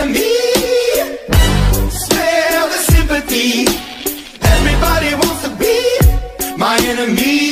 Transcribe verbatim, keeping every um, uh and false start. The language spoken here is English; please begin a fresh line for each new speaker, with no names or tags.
enemy. Smell the sympathy. Everybody wants to be my enemy.